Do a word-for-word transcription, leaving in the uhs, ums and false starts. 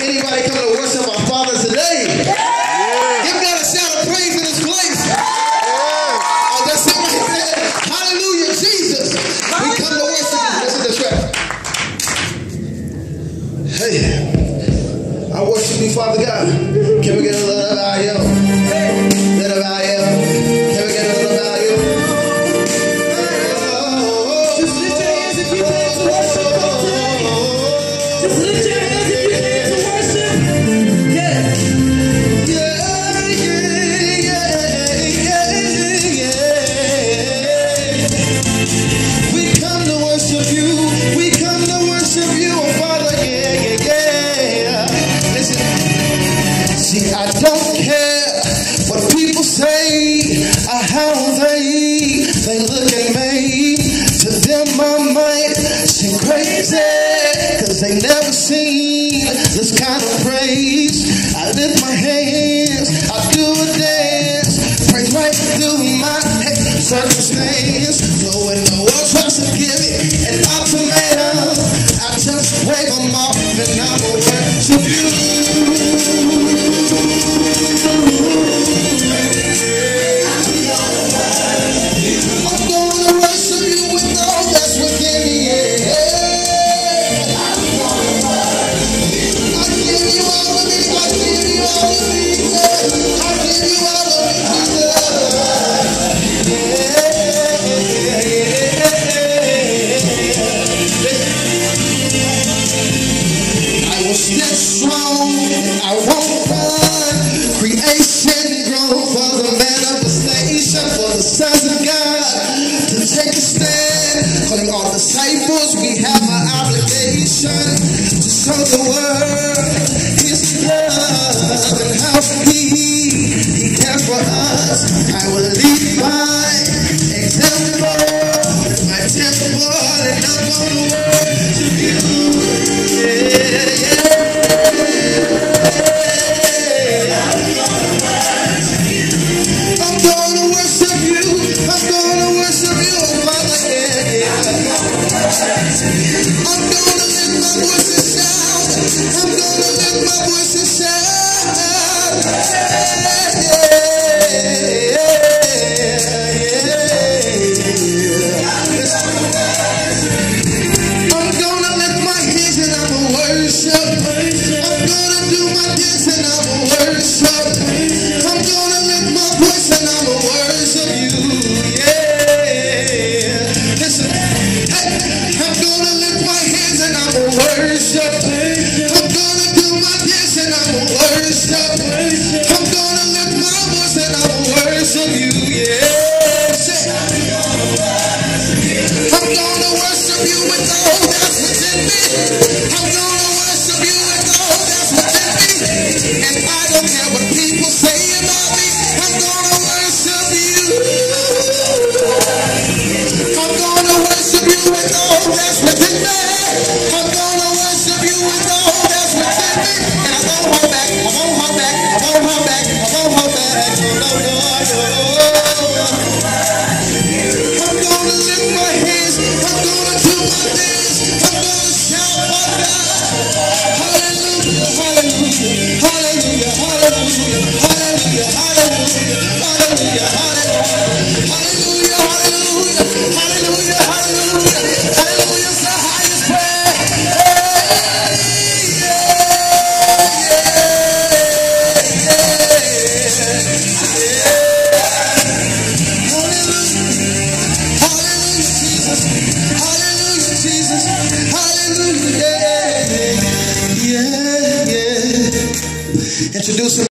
anybody come to worship our Father today? Yeah. Give God a shout of praise in this place. Yeah. Oh, that's somebody said, hallelujah, Jesus. We come to worship you. Listen to this track. Hey, I worship you, Father God. Can we get a little value? Little value. Can we get a little value? Just lift your hands if you came to worship God today. Just lift your hands if you came to worship. Yeah. Yeah, yeah, yeah, yeah. We come to worship you. We come to worship you, oh Father. Yeah, yeah, yeah. Listen. See, I don't care what people say or how they they look at me. To them I might seem crazy, cause they never seen this kind of praise. I lift my hands, I do a dance, praise right through my circumstance. So when the world tries to give it an ultimatum, I just wave them off and I will worship you. I won't run. Creation grown for the manifestation, for the sons of God to take a stand. Calling all disciples, we have an obligation to show the world His love and how He He cares for us. I will lead by example, my temple, and I'm gonna worship you. Yeah, yeah. Introduce